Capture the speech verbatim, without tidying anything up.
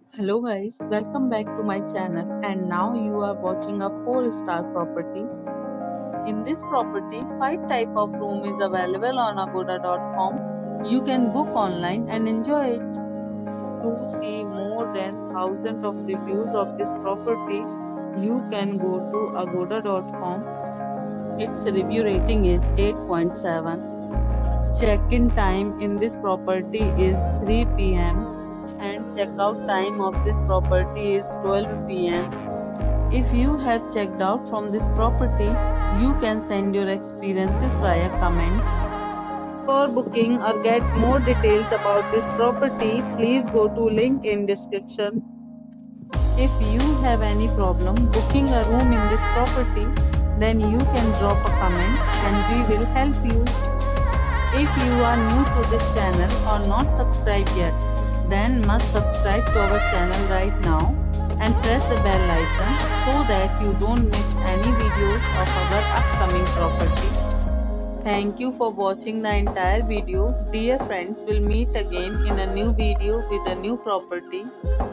Hello guys, welcome back to my channel and now you are watching a four star property. In this property, five type of room is available on agoda dot com. You can book online and enjoy it. To see more than thousands of reviews of this property, you can go to agoda dot com. Its review rating is eight point seven. Check-in time in this property is three p m and checkout time of this property is twelve p m If you have checked out from this property, you can send your experiences via comments. For booking or get more details about this property, please go to link in description. If you have any problem booking a room in this property, then you can drop a comment and we will help you. If you are new to this channel or not subscribed yet, then must subscribe to our channel right now and press the bell icon so that you don't miss any videos of our upcoming property. Thank you for watching the entire video. Dear friends, we'll meet again in a new video with a new property.